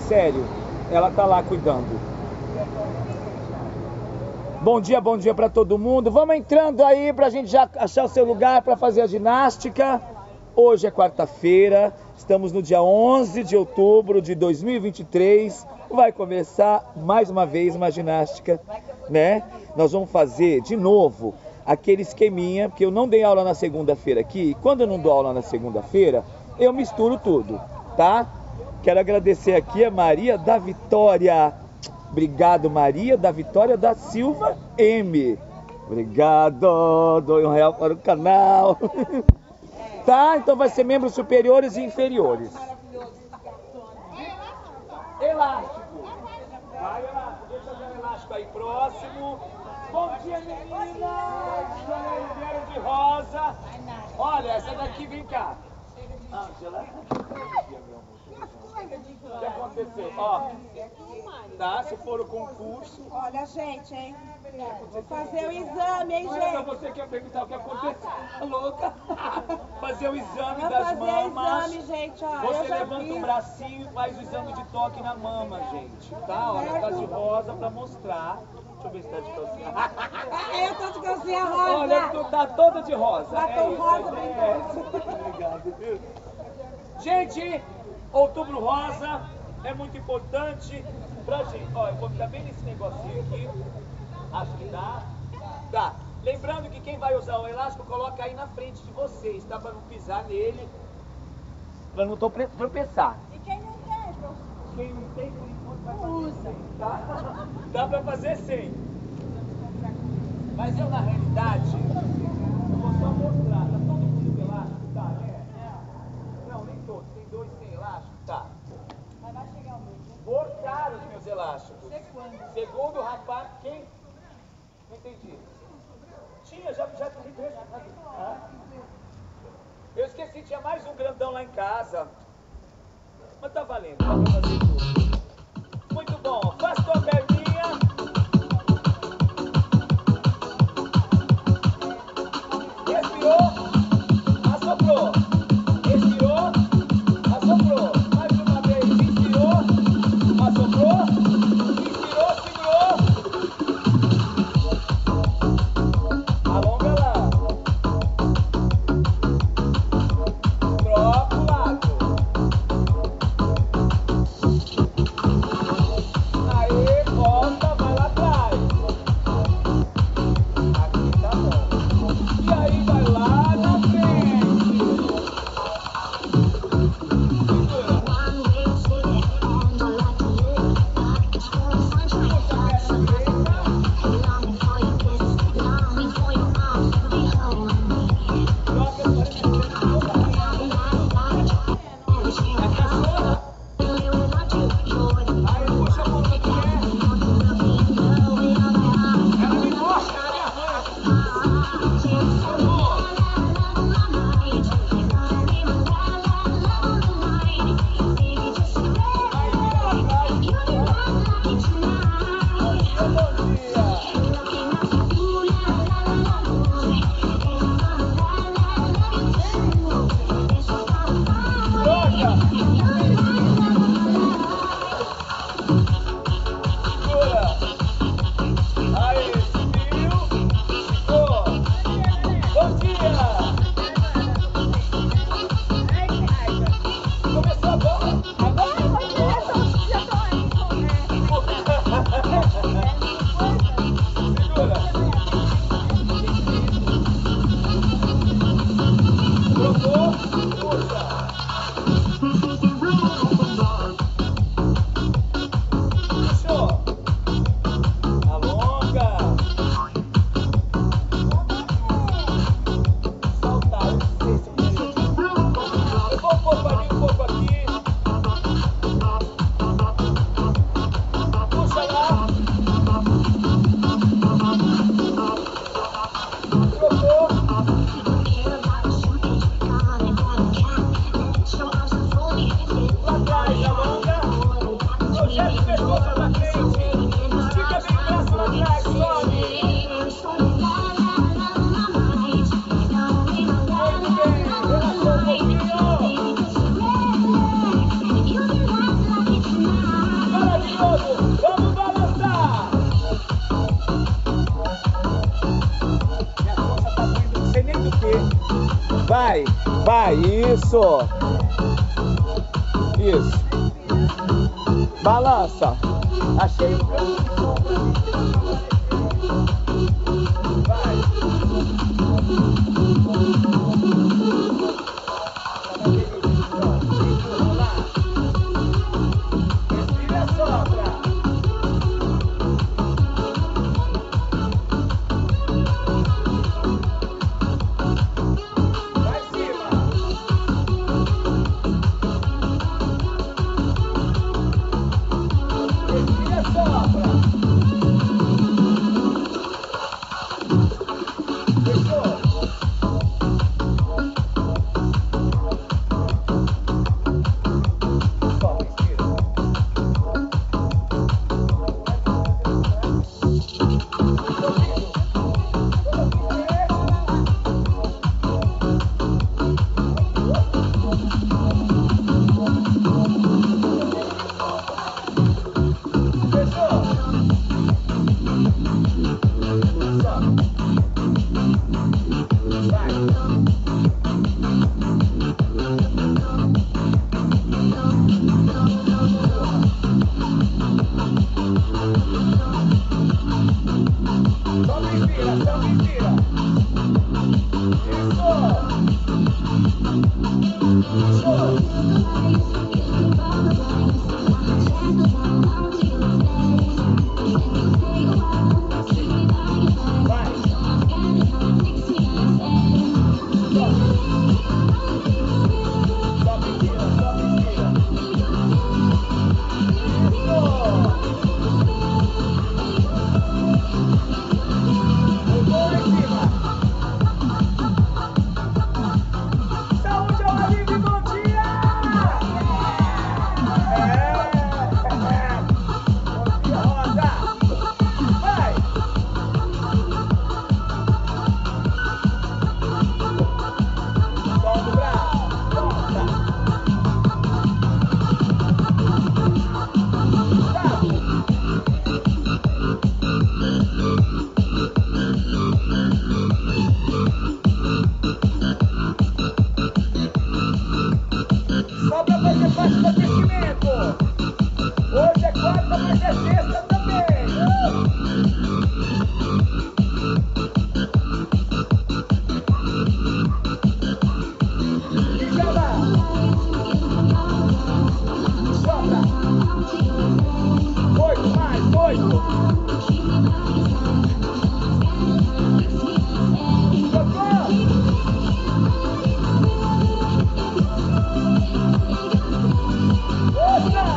sério, ela tá lá cuidando. Bom dia para todo mundo. Vamos entrando aí pra gente já achar o seu lugar para fazer a ginástica. Hoje é quarta-feira, estamos no dia 11 de outubro de 2023. Vai começar mais uma vez uma ginástica, né? Nós vamos fazer de novo aquele esqueminha, porque eu não dei aula na segunda-feira aqui. E quando eu não dou aula na segunda-feira, eu misturo tudo, tá? Quero agradecer aqui a Maria da Vitória. Obrigado, Maria da Vitória da Silva M. Obrigado, dou R$1 para o canal. Tá? Então vai ser membros superiores e inferiores. Elástico. Vai, elástico. Deixa eu ver o elástico aí próximo. Bom dia, meninas. Vieram de rosa. Olha, essa daqui, vem cá. Ângela. O que aconteceu? Ó, tá? Se for o concurso. Olha, gente, hein? Vou fazer o exame, hein, gente? Mas você quer perguntar o que aconteceu? Tá louca? Fazer o exame Vou das fazer mamas. o exame, gente, ó. Você Eu já levanta fiz. o bracinho e faz o exame de toque na mama, gente. Tá? Olha, tá de rosa pra mostrar. Deixa eu ver se tá de calcinha. Eu tô de calcinha rosa. Olha, tu tá toda de rosa. Batom isso, rosa, bem Obrigado, viu? Gente, outubro rosa é muito importante pra gente. Ó, eu vou ficar bem nesse negocinho aqui. Acho que dá. Dá. Lembrando que quem vai usar o elástico, coloca aí na frente de vocês, tá? Pra não pisar nele. Pra não tropeçar. E quem não tem, professor? Quem não tem, por enquanto, vai fazer sem, tá? Dá pra fazer sem. Mas eu, na realidade, eu vou só mostrar. Tá todo mundo com elástico? Tá, né? Não, nem todos. Tem dois sem elástico? Tá. Mas vai chegar o meu. Cortaram os meus elásticos. Segundo. Segundo o rapaz, quem? Não entendi. Tinha, já tem. Eu esqueci, tinha mais um grandão lá em casa. Mas tá valendo, dá pra fazer tudo. Muito bom, faz tua perninha. Respirou, assoprou. Respirou, assoprou. Mais uma vez, inspirou, assoprou. Inspirou, segurou. Alonga lá. Troca o lado. Vai, vai, isso. Isso. Balança. Achei o vai. Respira, sopra. Vai cima. Respira, sopra. Fechou. Só respira. Fechou. Só. Vai. Só respira, só respira. Isso. Vai. Só respira, só respira. Isso. Voltou em cima. Saúde ao alívio, bom dia! Bom dia, Rosa! Vai! Solta o braço! Solta! Gustavo! Só pra fazer parte do aquecimento. Hoje é quarta, mas é sexta também. Fica lá. Sopra. 8 mais, 8. Socorro. Outra!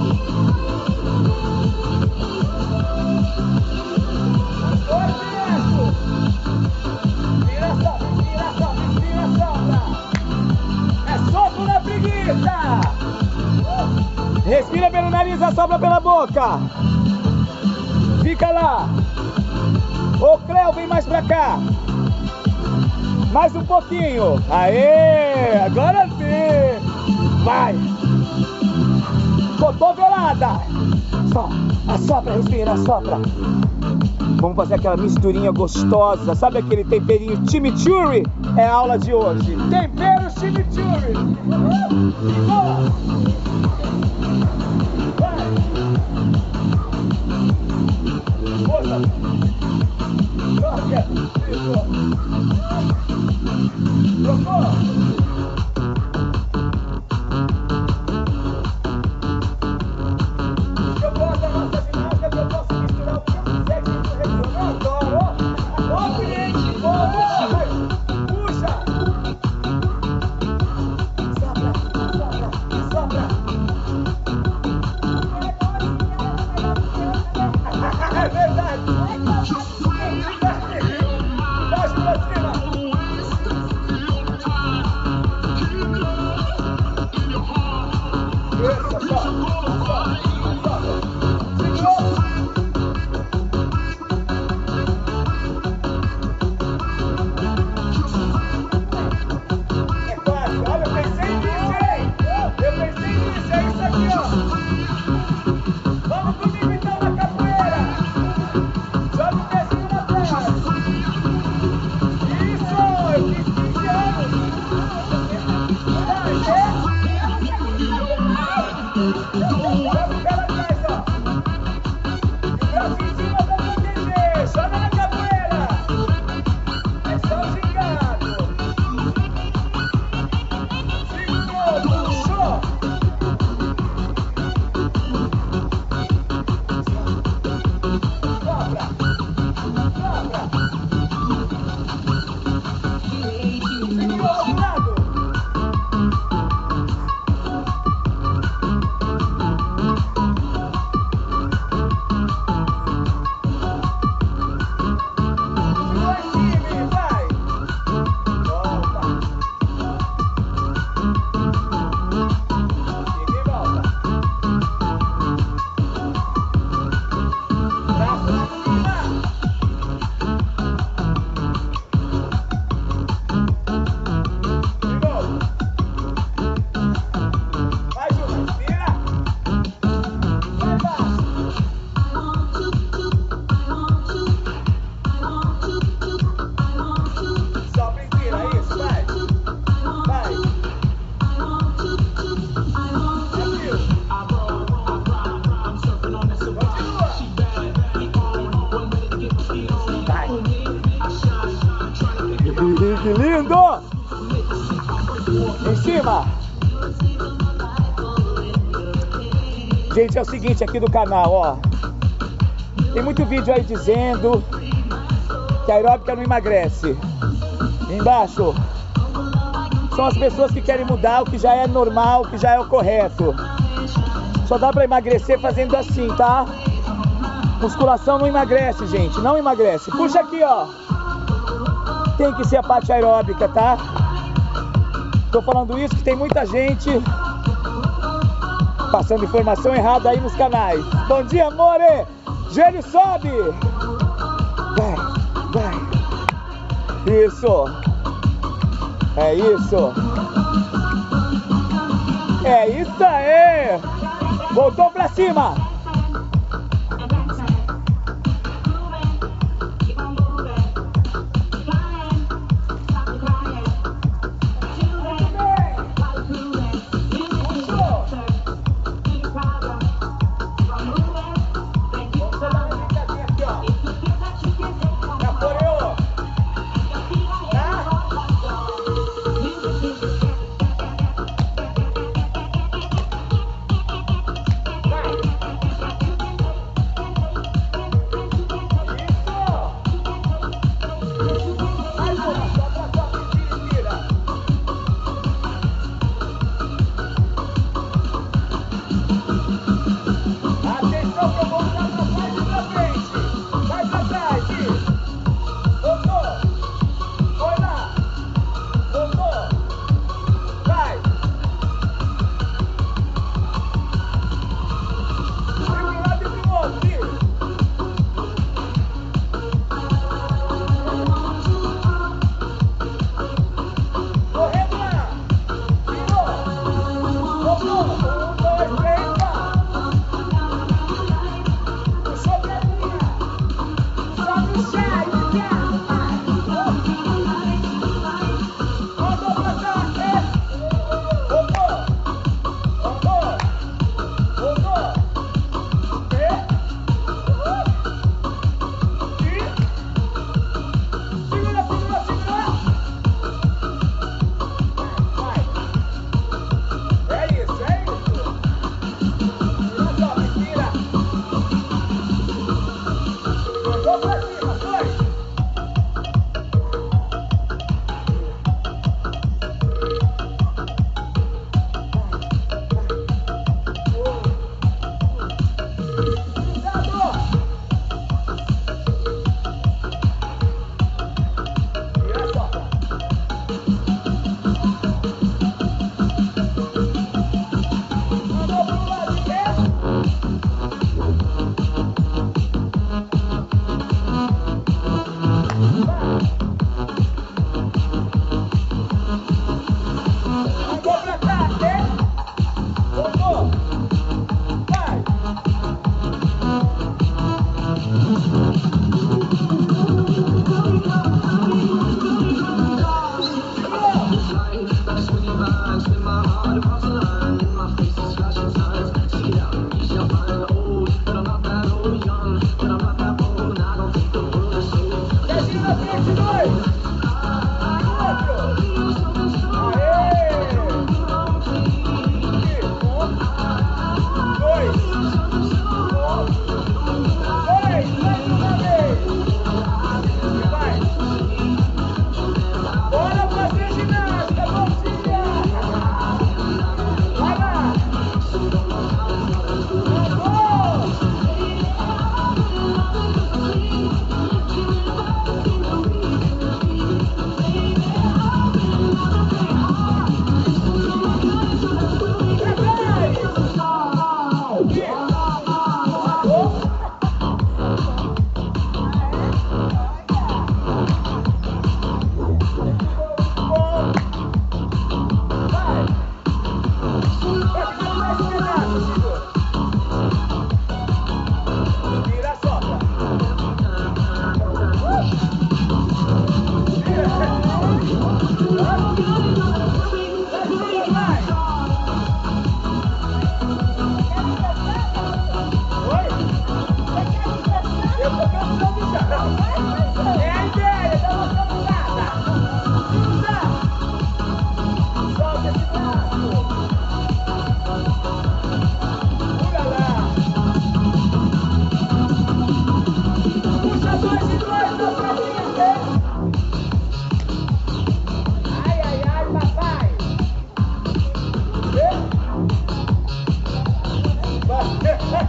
Agora direto! Vira, sopra, vira, sopra, vira, sopra! É sopro na preguiça! Respira pelo nariz, assopra pela boca! Fica lá! Ô Cleo, vem mais pra cá! Mais um pouquinho! Aê! Agora sim! Vai! Cotovelada! Só, assopra, respira, assopra. Vamos fazer aquela misturinha gostosa. Sabe aquele temperinho chimichurri? É a aula de hoje. Tempero chimichurri. Boa! Vai! Força! Glória! Isso! Trocou! Eu gosto da nossa ginástica, que eu posso misturar o que eu quiser, que isso retorno. Eu adoro, ó. Ó, cliente, boa. Puxa. Sopra, sopra, sopra. É verdade. Baixa pra cima. Que lindo! Em cima! Gente, é o seguinte aqui do canal, ó. Tem muito vídeo aí dizendo que a aeróbica não emagrece. Embaixo são as pessoas que querem mudar o que já é normal, o que já é o correto. Só dá pra emagrecer fazendo assim, tá? Musculação não emagrece, gente, não emagrece. Puxa aqui, ó. Tem que ser a parte aeróbica, tá? Tô falando isso que tem muita gente passando informação errada aí nos canais. Bom dia, amore! Joelho sobe! Vai, vai. Isso. É isso. É isso aí. Voltou pra cima.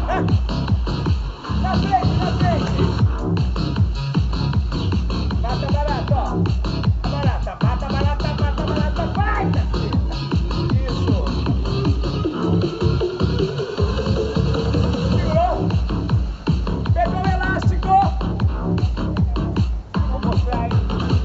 Na frente, na frente. Mata barata, ó. Barata, mata barata, mata barata. Vai, caceta. Isso. Segurou. Pegou o elástico. Vou mostrar aí.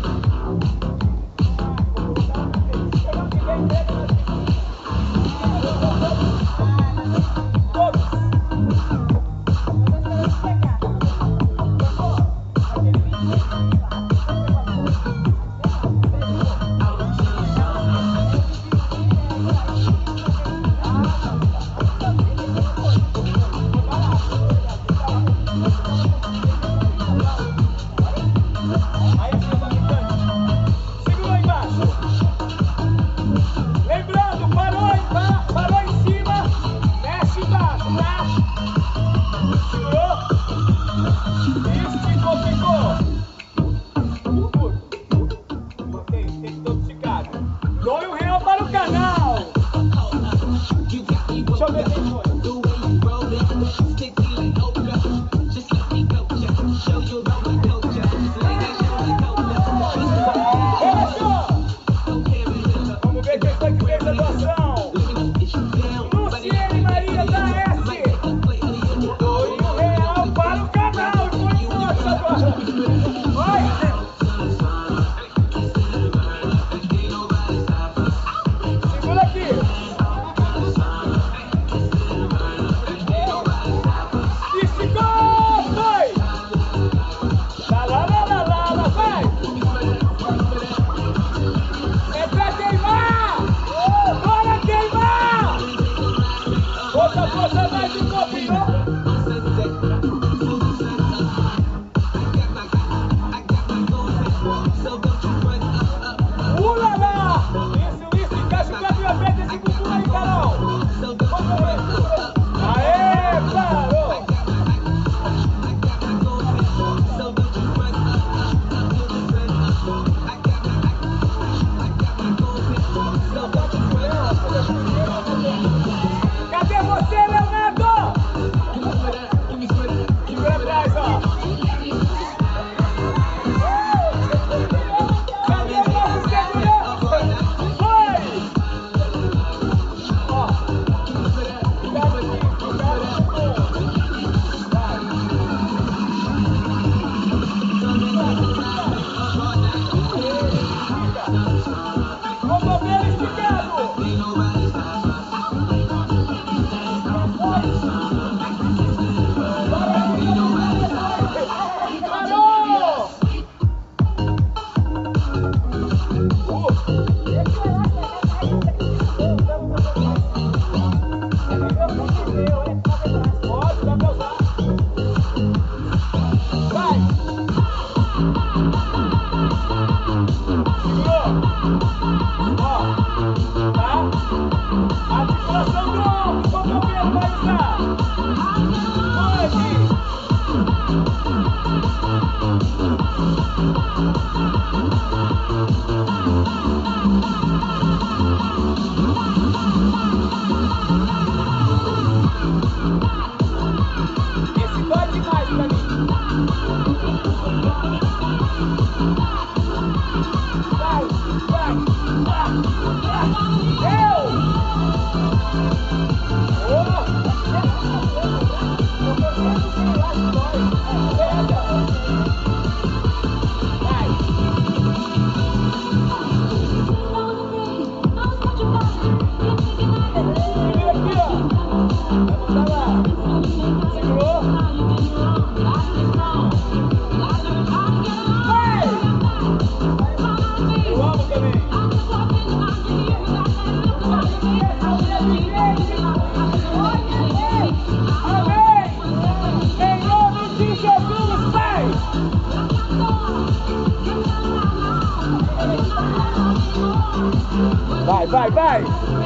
Vai, vai.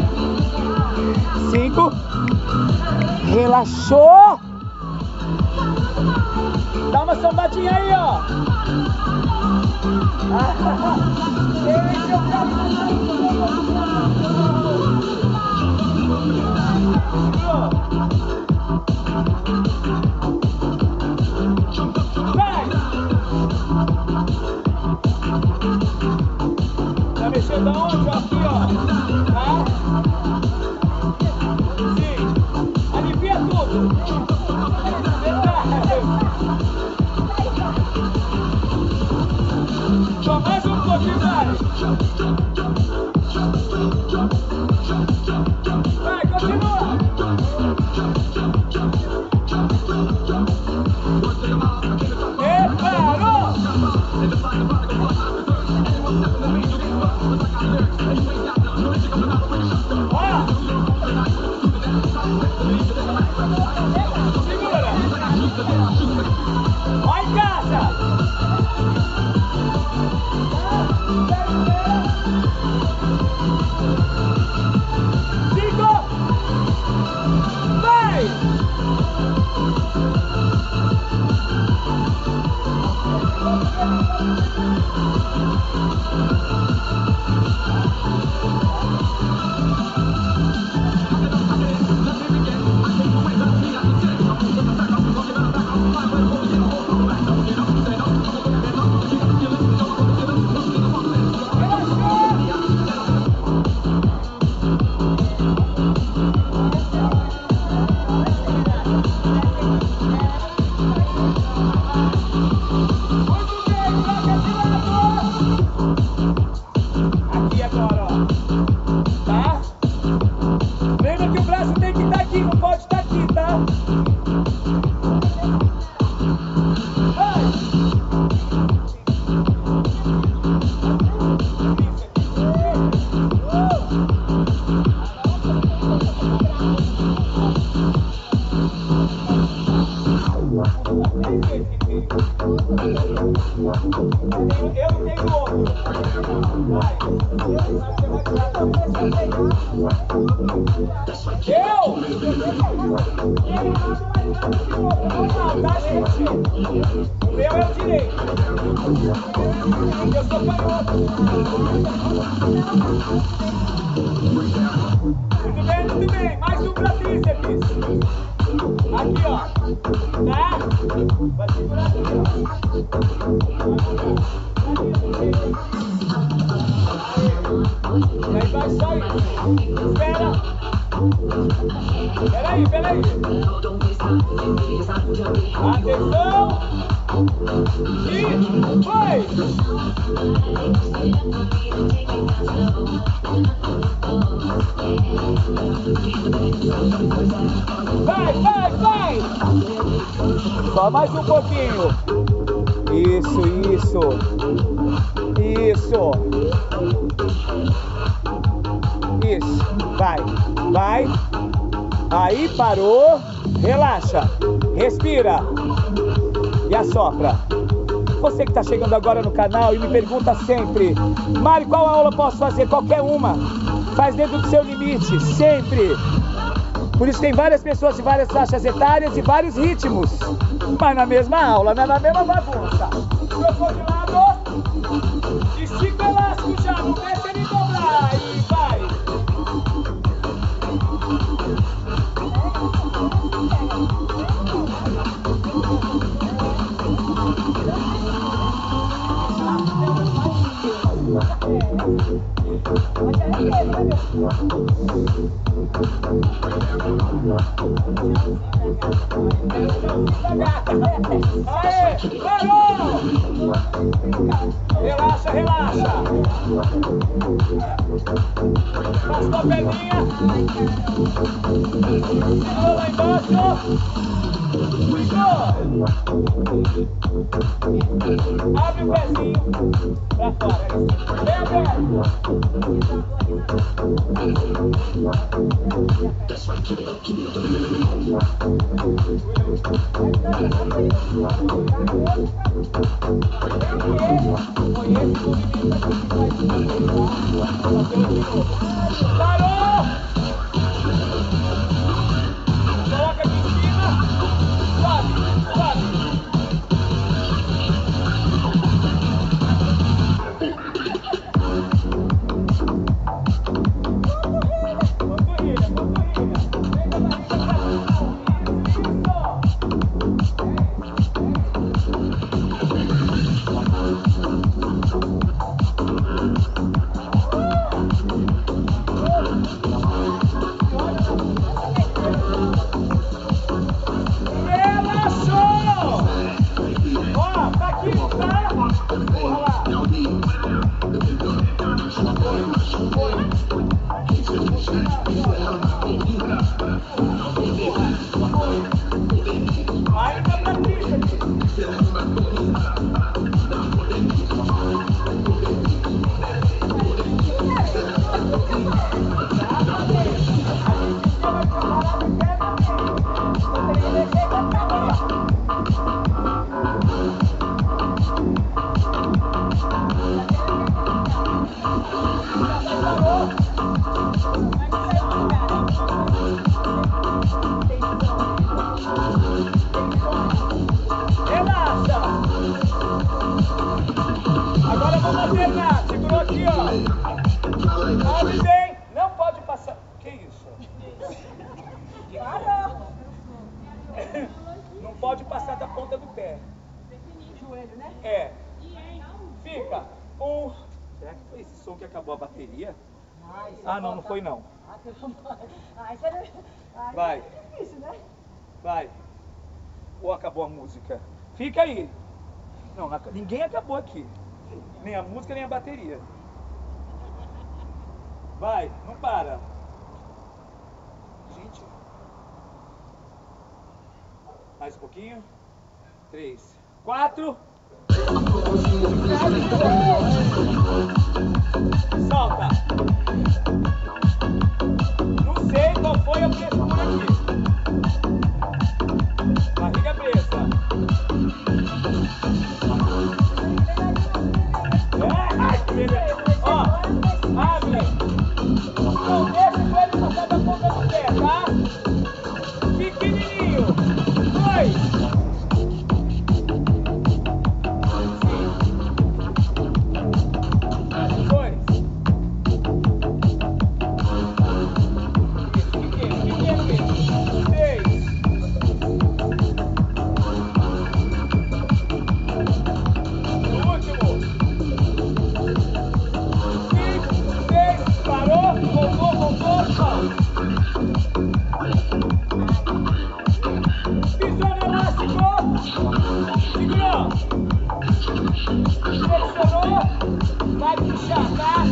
5. Relaxou. Dá uma sambadinha aí, ó. Vai! Tá mexendo aonde? Aqui, ó. Tá? Sim. Alivia tudo. Só mais um pouquinho, vai. Vai, continua. E parou. Segura. Vai em casa. Cinco. Vai. Aqui agora, ó. Tá? Lembra que o braço tem que estar aqui, não pode estar aqui, tá? Vai! Eu não tenho outro. Vai. Eu? Não, tá, gente? O meu é o direito. Eu sou canhoto. Tudo bem. Mais um pra tríceps. Aqui, ó. Tá? Vai segurar aqui, ó. E aí vai sair. Espera. Peraí. Atenção. E foi. Vai. Só mais um pouquinho. Isso. Vai. Aí parou. Relaxa. Respira. E assopra. Você que está chegando agora no canal e me pergunta sempre: Mário, qual aula eu posso fazer? Qualquer uma. Faz dentro do seu limite. Sempre. Por isso tem várias pessoas de várias faixas etárias e vários ritmos. Mas na mesma aula, não é na mesma bagunça. Trocou de lado. Estica o elástico já. Não deixa ele dobrar. Aí vai. Aê, parou! Relaxa. Passou a perninha. Segurou lá embaixo. Ficou. Abre o pezinho pra fora. Bem aberto. Parou! Coloca aqui em cima. Sobe. Ainda pra pista aqui. Relaxa! Agora vamos alternar. Segurou aqui, ó. Abre bem. Não pode passar. Que isso? Não pode passar da ponta do pé. Joelho, né? É. Fica. Será que foi esse som que acabou a bateria? Ah, não, não foi não. Vai. É difícil, né? Vai. Ou acabou a música? Fica aí. Não, ninguém acabou aqui. Nem a música, nem a bateria. Vai, não para. Gente. Mais um pouquinho. 3, 4. Solta. Não sei qual foi a pressura aqui. Barriga presa. Ai, que beleza. Ó, abre. Não deixa o joelho passar da ponta do pé, tá? Pequenininho. 2. Vai puxar, tá?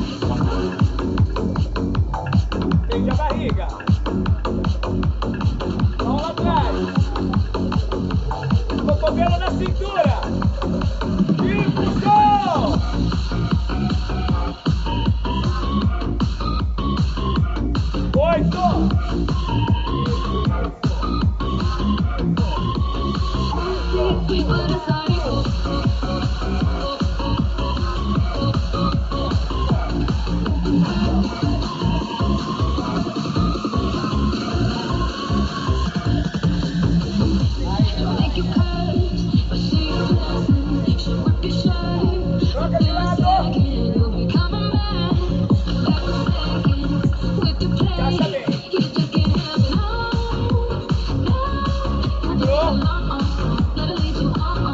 Prende a barriga. Mão lá atrás. Cotovelo na cintura. E puxou! 8. Troca de lado. Caixa bem. Segurou.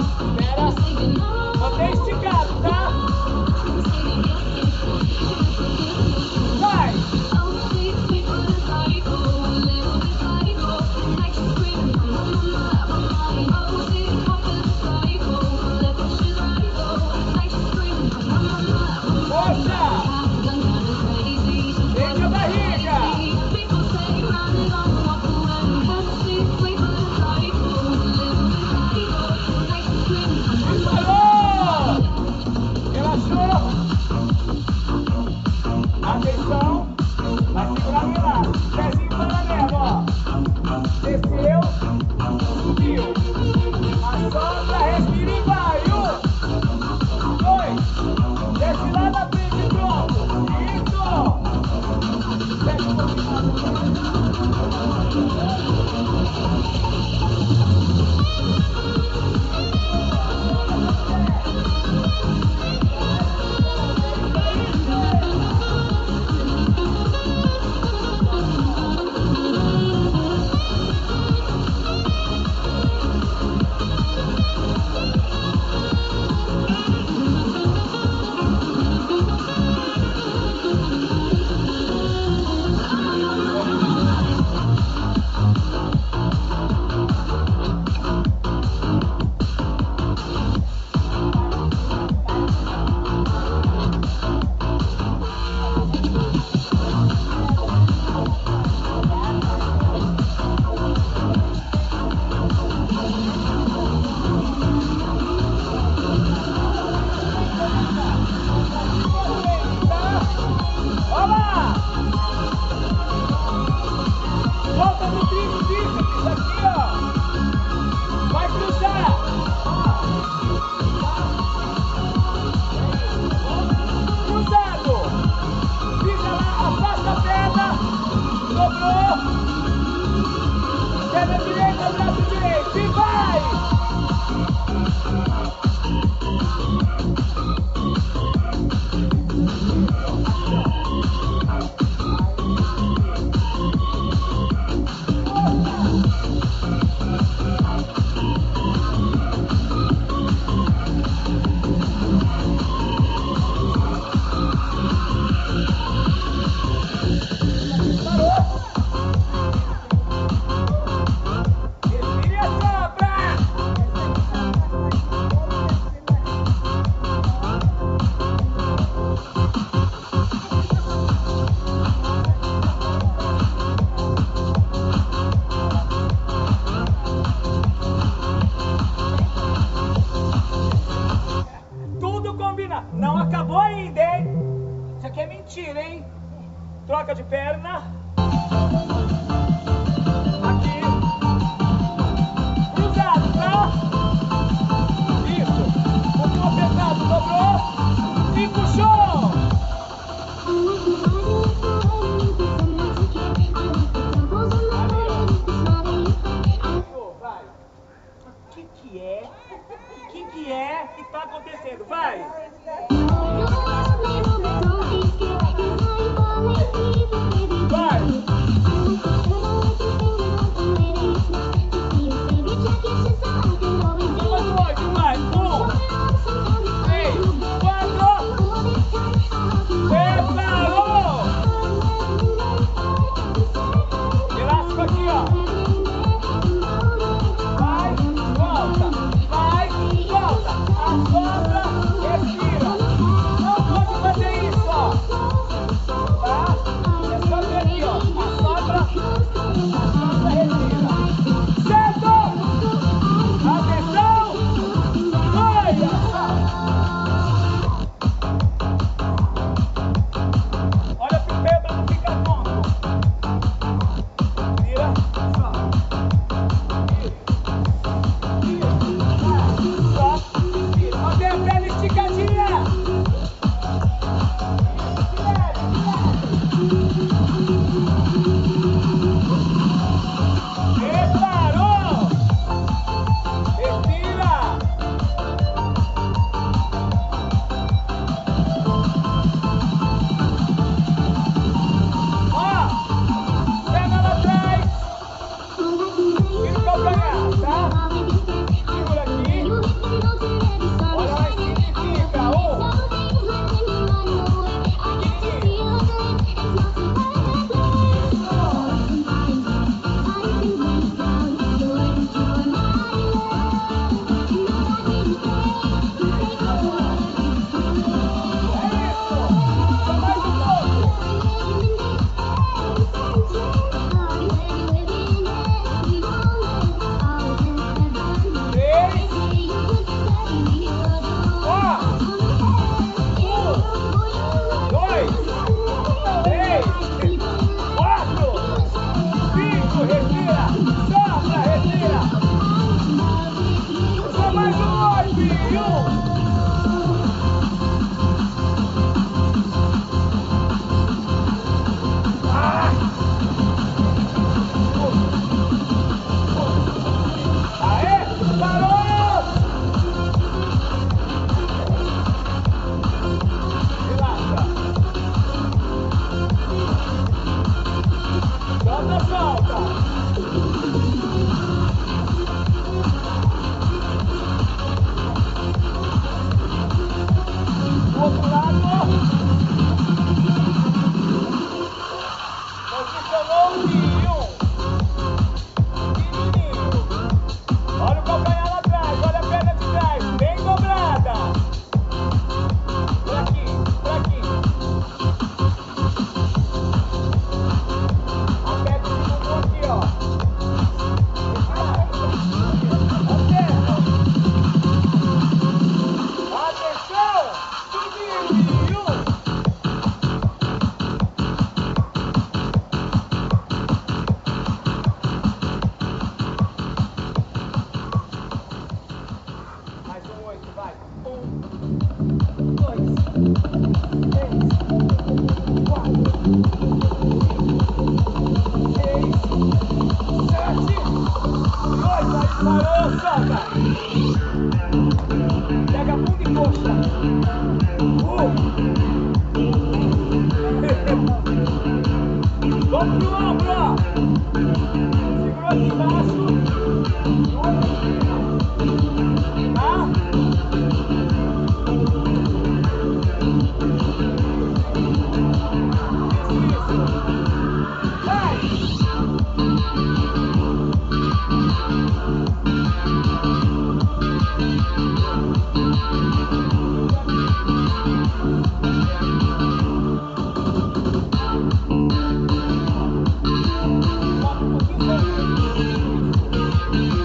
perna. Não acabou ainda, hein? Isso aqui é mentira, hein? Troca de perna. Aqui. Cruzado, tá? Isso. Um pouquinho apertado, dobrou. E puxou. Vai. O que é que tá acontecendo? Vai. Vai.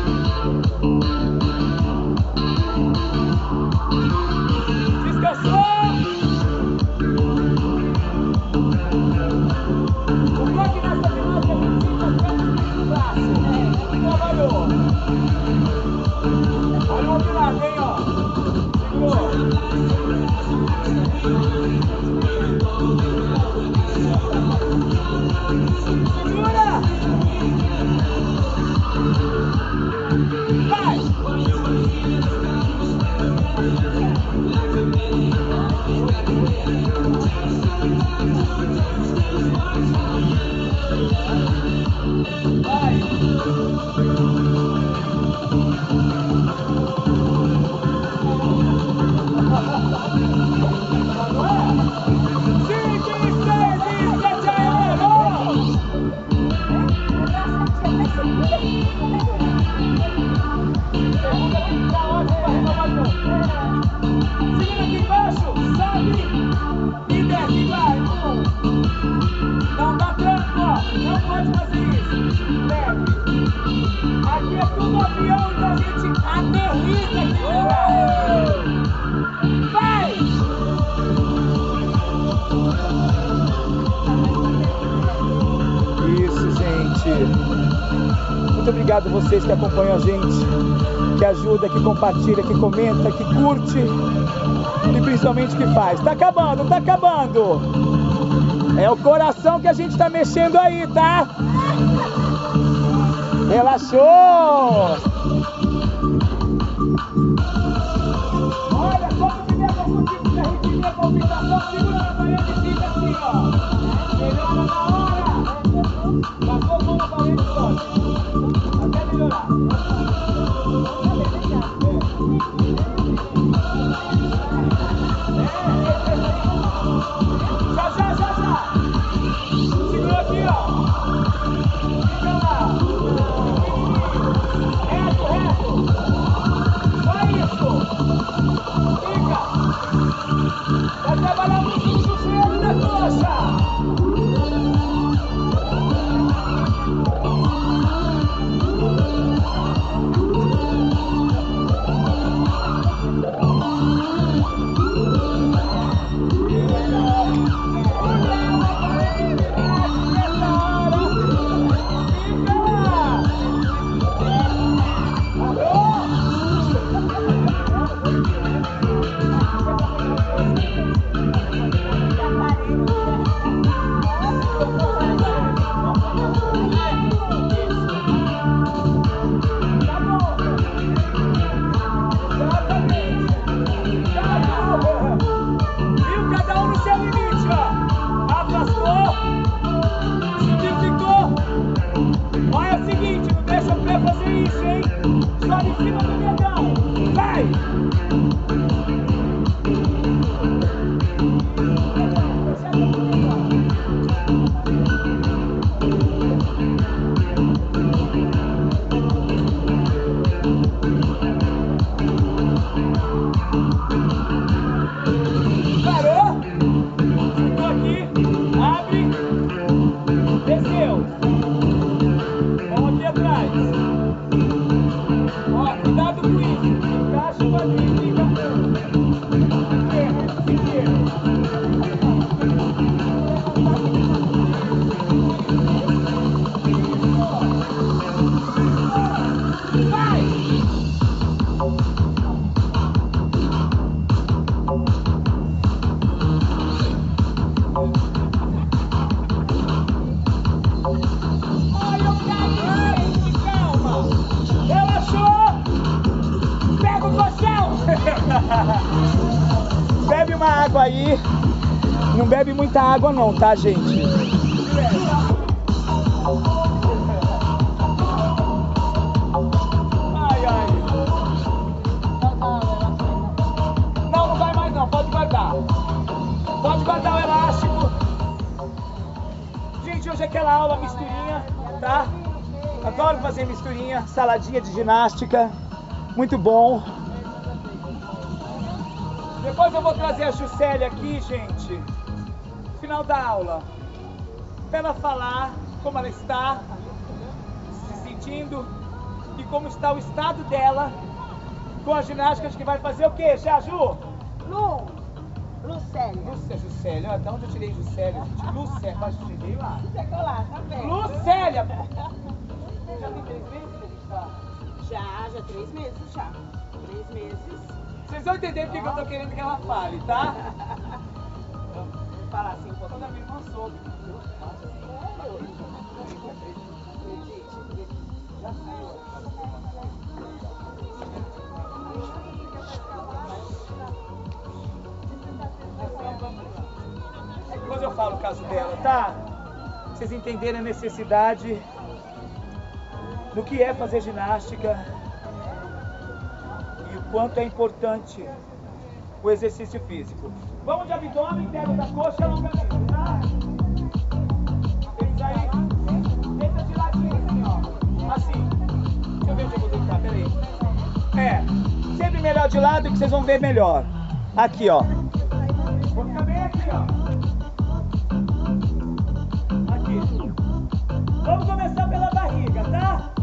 Descansou! Olha o outro lado, hein, ó. Segurou. Segura! Vai! Aqui é tudo avião, então a gente aterriza aqui, vai! Isso, gente. Muito obrigado a vocês que acompanham a gente, que ajuda, que compartilha, que comenta, que curte e principalmente que faz. Tá acabando, tá acabando. É o coração que a gente tá mexendo aí, tá? Relaxou! Olha, quando tiver algum tipo de arritmia, palpitação, segura na parede e fica assim, ó. Melhora na hora. Passou a mão na parede e sobe. Até melhorar. Já. Segura aqui, ó. Fica lá. Reto. Só isso. Fica. Vai trabalhar muito no joelho e na coxa. Bebe uma água aí. Não bebe muita água não, tá, gente? Ai. Não vai mais não, pode guardar. Pode guardar o elástico. Gente, hoje é aquela aula misturinha, tá? Adoro fazer misturinha, saladinha de ginástica. Muito bom. Depois eu vou trazer a Juscelia aqui, gente, no final da aula, para ela falar como ela está se sentindo e como está o estado dela com a ginástica que vai fazer o quê, Ju? Lucélia. Juscelia, de onde eu tirei Juscelia, gente? Lucélia, mas eu cheguei lá. Chegou lá, tá bem. Lucélia! Já tem 3 meses que a gente está Já 3 meses já. 3 meses. Vocês vão entender porque que eu tô querendo que ela fale, tá? Vou falar assim um pouco. Quando a minha irmã soube. Já saiu. Depois eu falo o caso dela, tá? Pra vocês entenderem a necessidade do que é fazer ginástica e o quanto é importante o exercício físico. Vamos de abdômen, pega da coxa e alongamento, tá? Eles aí, deita de ladinho assim, ó. Assim. Deixa eu ver onde eu vou deitar, peraí. Sempre melhor de lado que vocês vão ver melhor. Aqui, ó. Vou ficar bem aqui, ó. Aqui. Vamos começar pela barriga, tá?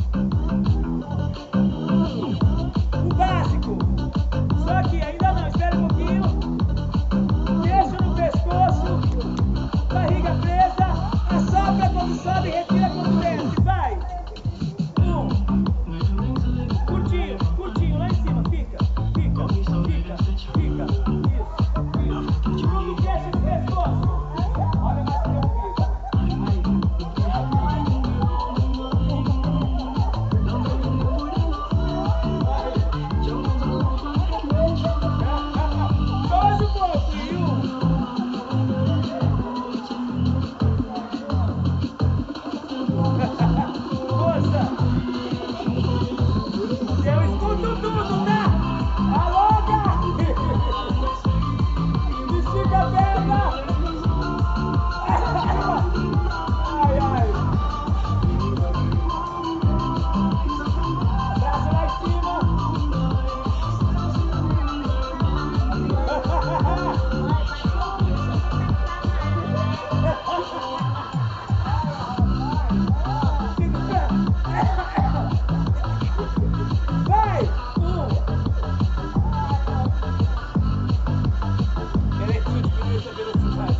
O básico. Só que ainda não, espera um pouquinho. Deixa no pescoço. Barriga presa. Assopra quando sobe e retira quando desce. Vai. 1. Curtinho, curtinho. Lá em cima. Fica. Isso. Tudo deixa no pescoço. Olha mais que eu fiz. Sobe um pouquinho. Força. Eu escuto tudo, tá? Alonga. Estica a perna. Ai, ai. Braço lá em cima. Vai! 1. Peraí, deixa eu diminuir essa velocidade.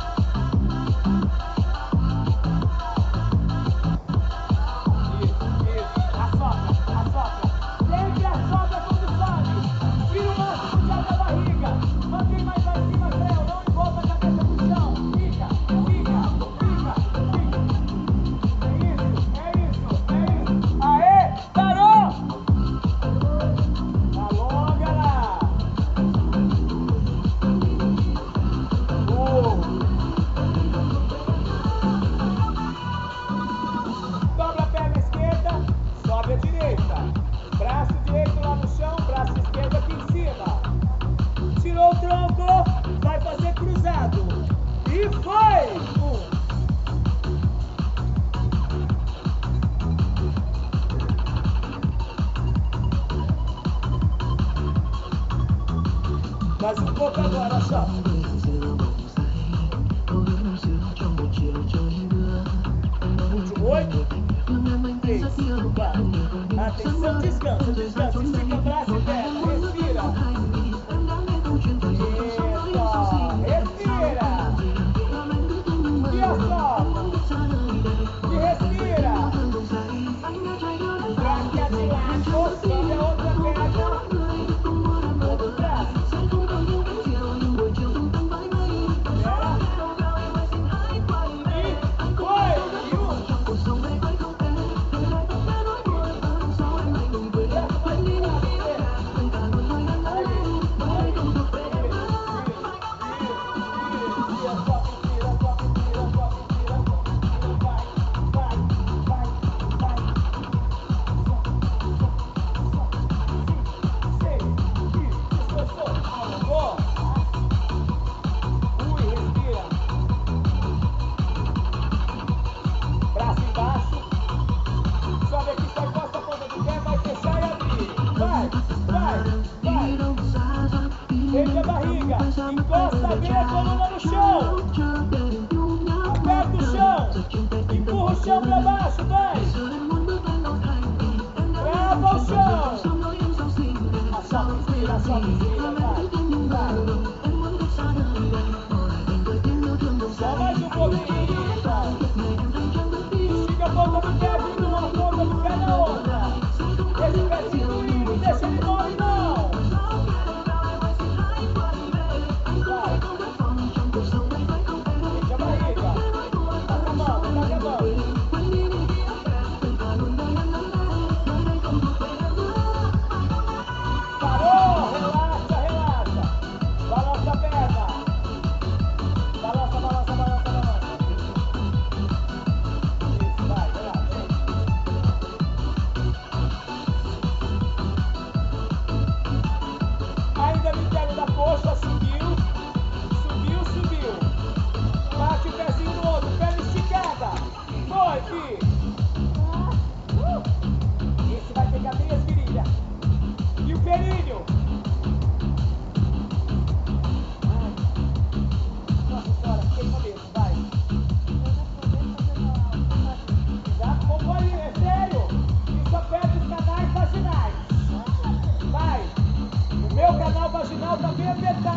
Isso. Assopra. Sempre assopra quando sobe. Tira o máximo de ar da barriga. Mantém mais lá em cima, Cleo. Não envolva a cabeça no chão. Fica. É isso. Aê! Parou! Alonga lá. Dobra a perna esquerda, sobe a direita. Braço direito lá no chão, braço esquerdo aqui em cima. Tirou o tronco, vai fazer cruzado. E foi! 1. Mais um pouco agora, só. Último 8. 3, 4. Atenção, descansa. Estica braço e perna. Respira. Respira. E assopra. E respira. Braço de lado. Sobe a outra perna. Outro braço. Deixa a barriga, encosta bem a coluna no chão, aperta o chão, empurra o chão pra baixo, vai, trava o chão, assopra, inspira, vai, só mais um pouquinho, vai, estica a ponta do pé, gruda uma ponta do pé na outra,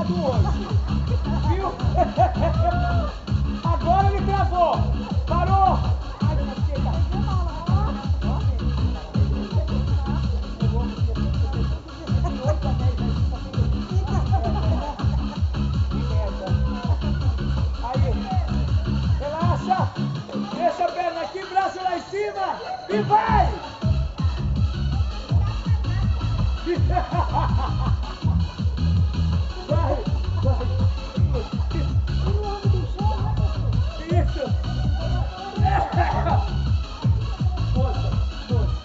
bêbado hoje. Viu? Agora ele travou. Parou. Aí, relaxa. Deixa a perna aqui, braço lá em cima. E vai. Vai, vai. Isso. Força, força.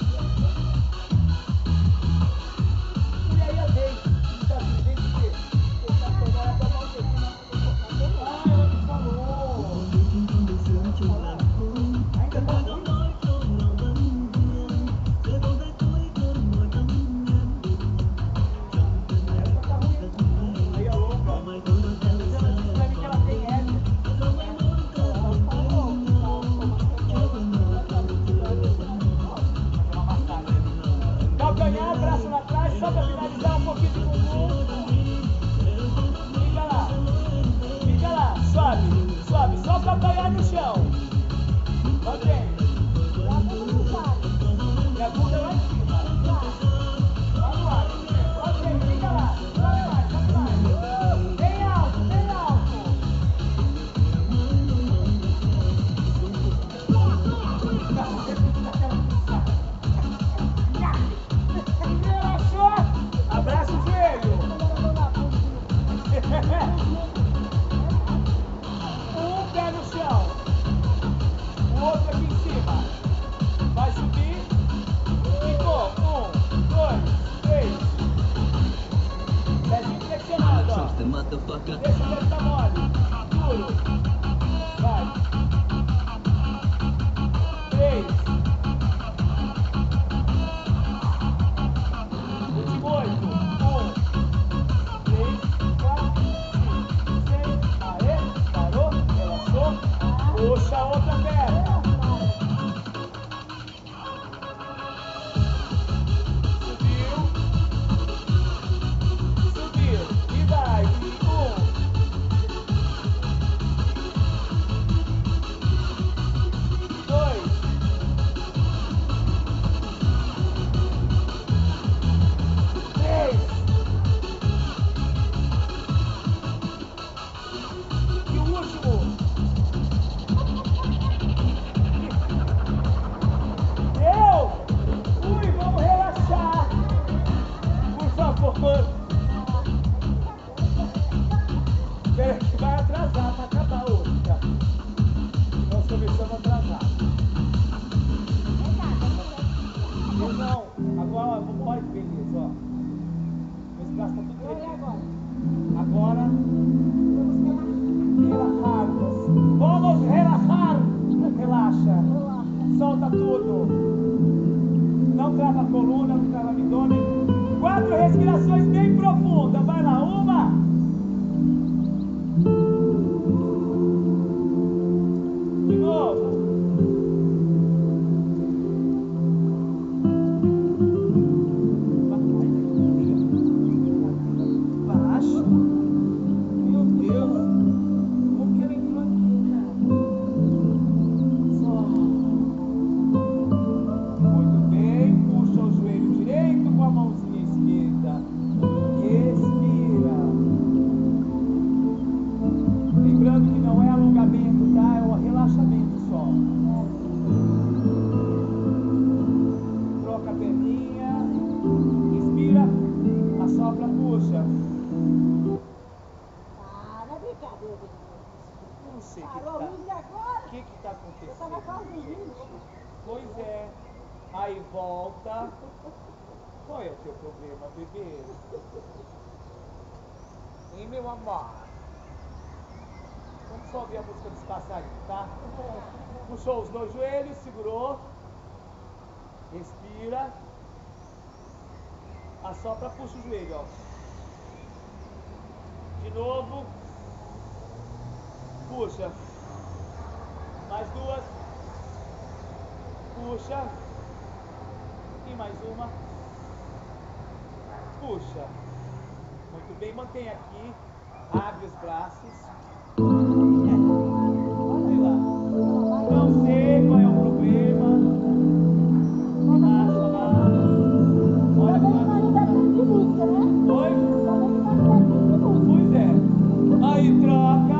E aí a vez, tá vendo o quê? Ah, ela me falou. Ainda tá ruim? Calcanhar, braço lá atrás, só para finalizar um pouquinho de bumbum. Fica lá, sobe, sobe, só o calcanhar no chão. Ok. E a bunda lá em cima. Lá no ar, ok, fica lá, sobe mais. Bem alto, bem alto. Relaxou? Abraça o joelho. Um pé no chão. O outro aqui em cima. Vai subir. Ficou. 1, 2, 3. Pezinho flexionado, ó. Deixa o pé ficar mole. Duro. Vai. 3. Último 8. 1, 3, 4, 5, 6. Aê, parou, relaxou. Puxa a outra perna. Subiu. Subiu. E vai. 1. 2. 3. E o último. Fui, vamos relaxar. Por favor. Pera que vai atrasar para acabar hoje, tá? Nós começamos a atrasar. Não, agora, olha que beleza, ó. Meus braços estão tudo tremendo. Agora, relaxarmos. Vamos relaxar. Relaxa. Solta tudo. Não trava a coluna, não trava o abdômen. 4 respirações bem profundas. Vai lá, 1. De novo. Baixo. Meu Deus. Como que ela entrou aqui, cara? Só. Muito bem. Puxa o joelho direito com a mãozinha esquerda. Respira. Lembrando que não é alongamento, tá? É um relaxamento só. Troca a perninha. Respira. Assopra, puxa. Para, brincadeira. Não sei o que Parou tá. o vídeo agora? O que tá acontecendo? Eu tava quase no vídeo. Pois é. Aí volta. Qual é o teu problema, bebê? Hein, meu amor? Vamos só ouvir a música dos passarinhos, tá? Puxou os 2 joelhos, segurou. Respira. Assopra, puxa o joelho, ó. De novo. Puxa. Mais 2. Puxa. E mais uma. Puxa. Muito bem, mantém aqui. Abre os braços. Olha lá. Não sei qual é o problema. Relaxa lá. Olha lá. Oi? Pois é. Aí troca.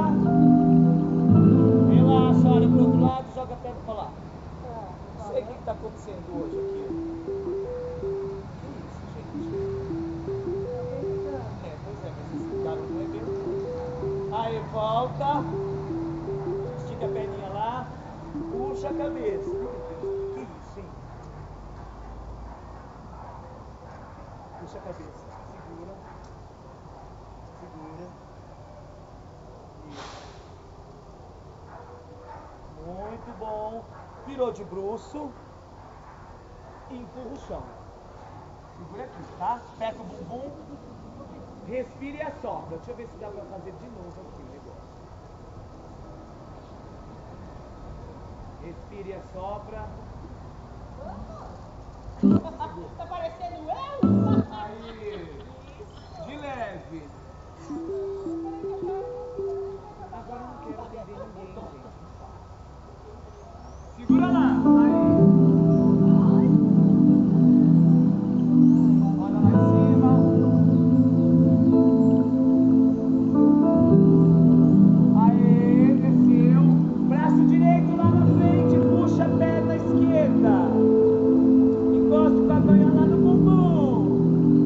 Relaxa, olha pro outro lado, joga a perna pra lá. Não sei o que tá acontecendo hoje aqui. Que isso, gente? Pois é, mas esse garoto não é bem. Aí volta. Estica a perninha lá. Puxa a cabeça. Que isso, hein? Puxa a cabeça. Segura. Segura. Isso. Muito bom. Virou de bruço. E empurra o chão. Segura aqui, tá? Aperta o bumbum. Respira e assopra. Deixa eu ver se dá pra fazer de novo aqui o negócio. Respira e assopra. Tá parecendo eu? Aí. De leve. Agora eu não quero atender ninguém, gente. Segura lá. Aí. Olha lá em cima. Aí, desceu. Braço direito lá na frente. Puxa a perna esquerda. Encosta o calcanhar lá no bumbum.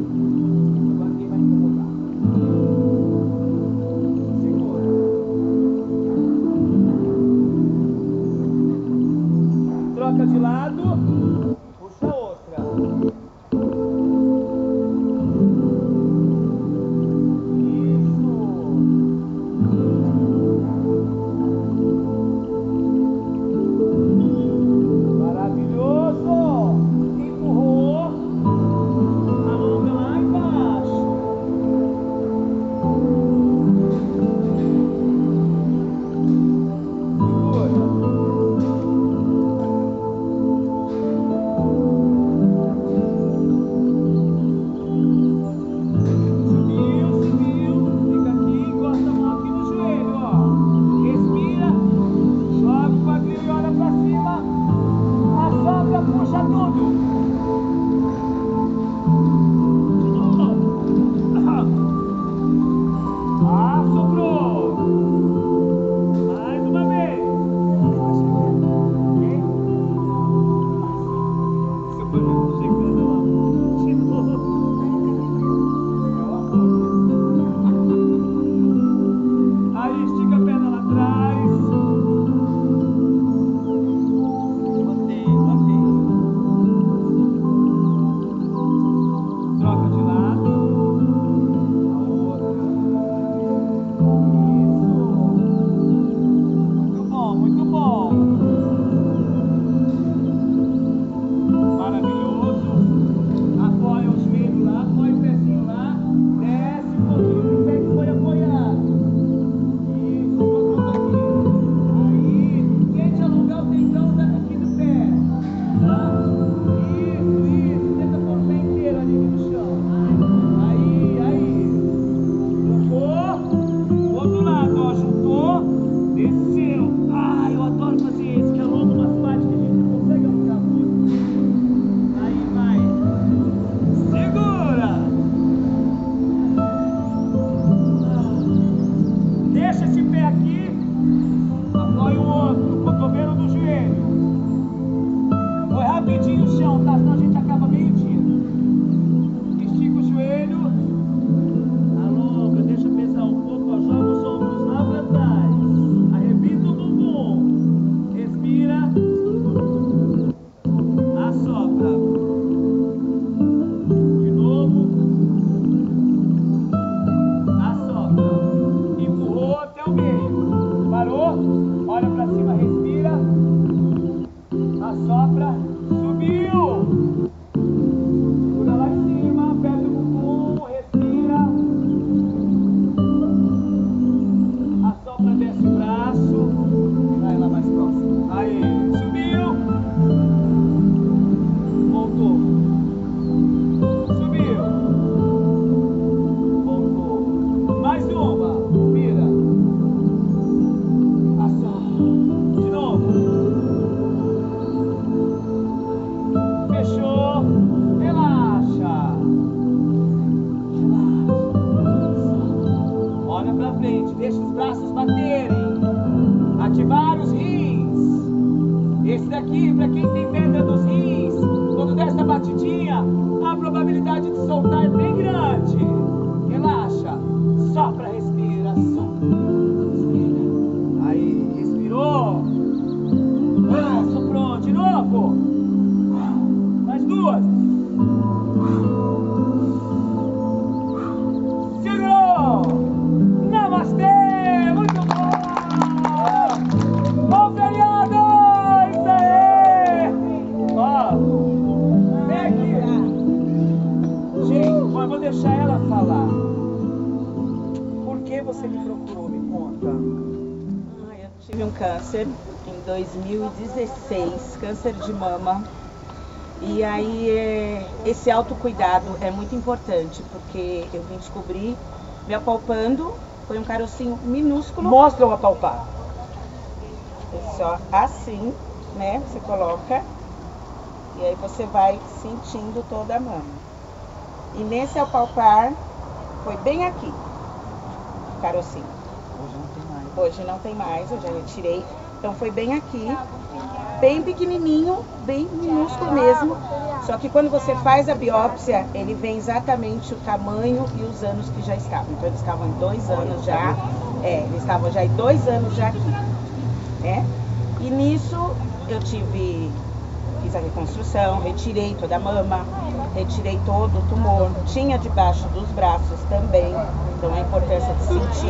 vou deixar ela falar. Por que você me procurou? Me conta. Eu tive um câncer em 2016, câncer de mama. E aí esse autocuidado é muito importante, porque eu vim descobrir, me apalpando, foi um carocinho minúsculo. Mostra eu apalpar. É só assim, né? Você coloca e aí você vai sentindo toda a mama. E nesse apalpar, foi bem aqui, o carocinho. Hoje não tem mais, eu já retirei. Então foi bem aqui, bem pequenininho, bem minúsculo mesmo. Só que quando você faz a biópsia, ele vem exatamente o tamanho e os anos que já estavam. Então eles estavam em 2 anos já, eles estavam já em 2 anos já aqui, né? E nisso eu fiz a reconstrução, retirei toda a mama, retirei todo o tumor, tinha debaixo dos braços também, então a importância de sentir.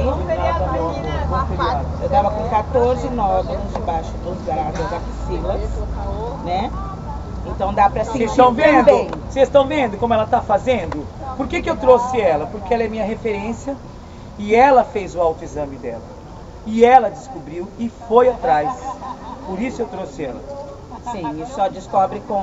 Eu tava com 14 nódulos debaixo das axilas, né? Então dá pra sentir. Vocês estão vendo como ela tá fazendo? Por que eu trouxe ela? Porque ela é minha referência e ela fez o autoexame dela. E ela descobriu e foi atrás. Por isso eu trouxe ela. Sim, e só descobre com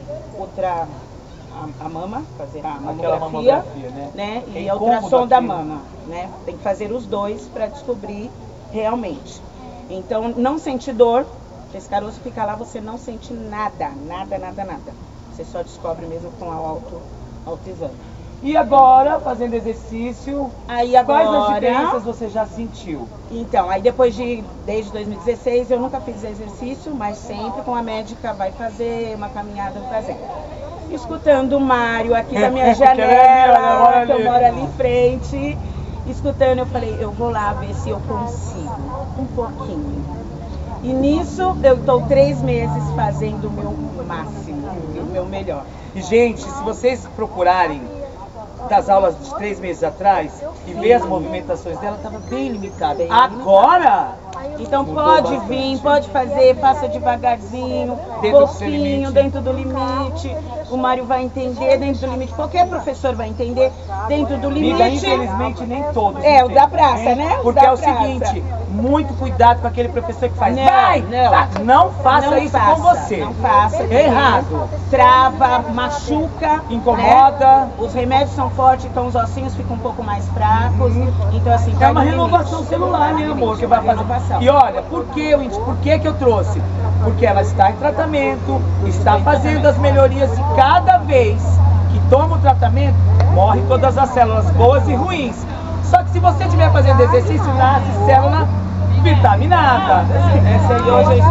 a mama, fazer a mamografia, né? E a ultrassom da mama, né? Tem que fazer os dois para descobrir realmente. Então, não sente dor, esse caroço fica lá, você não sente nada. Você só descobre mesmo com o autoexame. E agora, fazendo exercício, aí agora, quais as diferenças você já sentiu? Então, aí desde 2016, eu nunca fiz exercício, mas sempre com a médica vai fazer, uma caminhada fazendo. Escutando o Mário aqui da minha janela, que eu moro ali em frente, escutando, eu falei, eu vou lá ver se eu consigo, um pouquinho. E nisso, eu estou 3 meses fazendo o meu máximo, o meu melhor. E, gente, se vocês procurarem das aulas de 3 meses atrás e ver as movimentações dela, estava bem limitada. Agora! Então pode vir, pode fazer, faça devagarzinho, pouquinho, dentro do limite. O Mário vai entender dentro do limite. Qualquer professor vai entender dentro do limite. Amiga, infelizmente nem todos. O da praça, né? Porque é o seguinte, muito cuidado com aquele professor que faz. Não faça isso com você. Não faça. É errado. Trava, machuca, incomoda. Né? Os remédios são fortes, então os ossinhos ficam um pouco mais fracos. Então assim, é uma renovação celular, né, amor, que vai fazer. E olha, por que eu trouxe? Porque ela está em tratamento, está fazendo as melhorias e cada vez que toma o tratamento, morre todas as células boas e ruins. Só que se você estiver fazendo exercício, nasce célula vitaminada. Hoje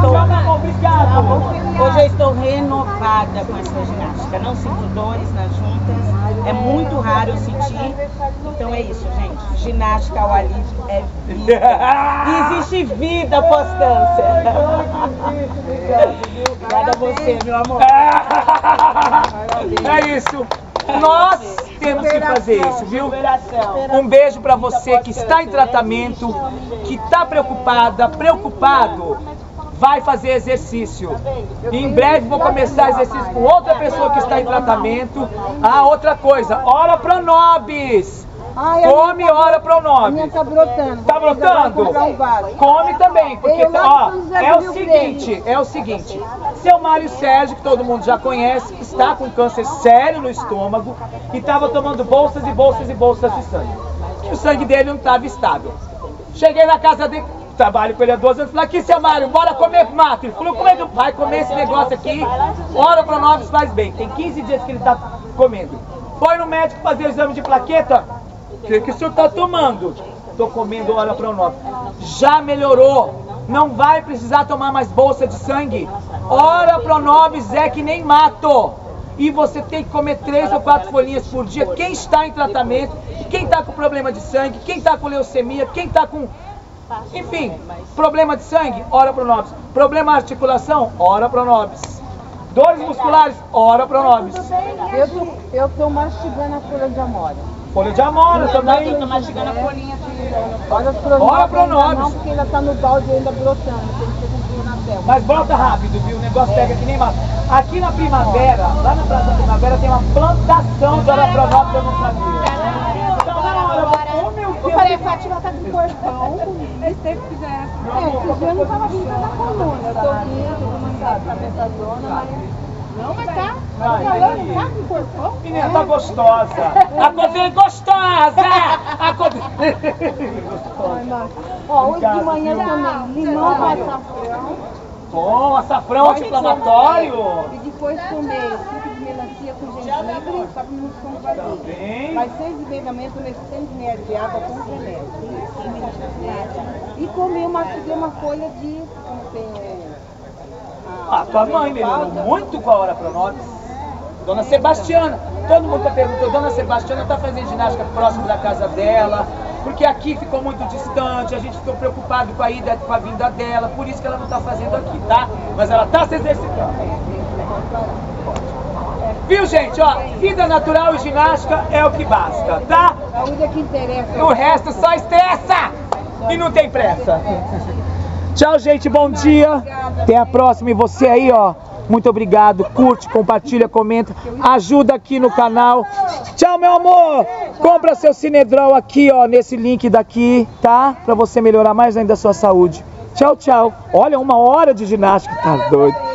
eu estou renovada com essa ginástica. Não sinto dores nas juntas. É muito raro eu sentir. Então é isso, gente. Ginástica ao alívio é vida. E existe vida pós-câncer. Obrigada a você, meu amor. É isso. Nós temos que fazer isso, viu? Um beijo pra você que está em tratamento, que está preocupado, vai fazer exercício. Em breve vou começar exercício com outra pessoa que está em tratamento. Outra coisa, ora Pronobis. Come e ora Pronobis. A minha tá brotando. Tá brotando? Come também, porque é o seguinte, seu Mário Sérgio, que todo mundo já conhece, está com câncer sério no estômago e estava tomando bolsas e bolsas e bolsas de sangue. E o sangue dele não estava estável. Cheguei na casa dele, trabalho com ele há 12 anos, falei, aqui, seu Mário, bora comer mato. Ele falou, como é que vai comer esse negócio aqui? Ora Pronobis faz bem. Tem 15 dias que ele está comendo. Foi no médico fazer o exame de plaqueta. O que o senhor está tomando? Estou comendo Ora Pronobis. Já melhorou. Não vai precisar tomar mais bolsa de sangue. Ora Pronobis é que nem mato. E você tem que comer 3 ou 4 folhinhas por dia. Quem está em tratamento, quem está com problema de sangue, quem está com leucemia, quem está com... Enfim, problema de sangue, Ora Pronobis. Problema de articulação, Ora Pronobis. Dores musculares, Ora Pronobis. Eu estou mastigando a folha de amora. Folha de amora também. Eu tô mastigando a folhinha. Ora Pronobis. Ora Pronobis. Não, porque ainda está no balde ainda brotando. Tem que ser com Mas volta rápido, viu? O negócio pega que nem massa. Aqui na Primavera, lá na Praça da Primavera, tem uma plantação de Orapronópolis, eu não sabia. Eu falei, a Fátima tá com corpão. Esse tempo que já era. Esse dia eu não tava achando da coluna. Eu tô rindo, uma cabeçadona, mas. Não, mas tá. Tá falando, tá com corpão? Menina, tá gostosa. A coisa é gostosa! A coisa. Ó, hoje de manhã eu tomei limão com açafrão. Bom, açafrão anti-inflamatório. E depois tomei suco de melancia com gengibre, só que no som vazio. Mais 6,5 da manhã, tomei 6 ml de água com remédio. E comi uma folha de... Tua mãe melhorou muito com a Orapronópolis. Dona Sebastiana, todo mundo tá perguntando, Dona Sebastiana tá fazendo ginástica próximo da casa dela, porque aqui ficou muito distante, a gente ficou preocupado com a ida, com a vinda dela, por isso que ela não tá fazendo aqui, tá? Mas ela tá se exercitando. Viu, gente? Ó, vida natural e ginástica é o que basta, tá? Saúde é que interessa. O resto só estressa e não tem pressa. Tchau, gente, bom dia. Até a próxima. E você aí, ó, muito obrigado. Curte, compartilha, comenta. Ajuda aqui no canal. Tchau, meu amor. Compra seu Cinedrol aqui, ó, nesse link daqui, tá? Pra você melhorar mais ainda a sua saúde. Tchau, tchau. Olha, 1 hora de ginástica. Tá doido.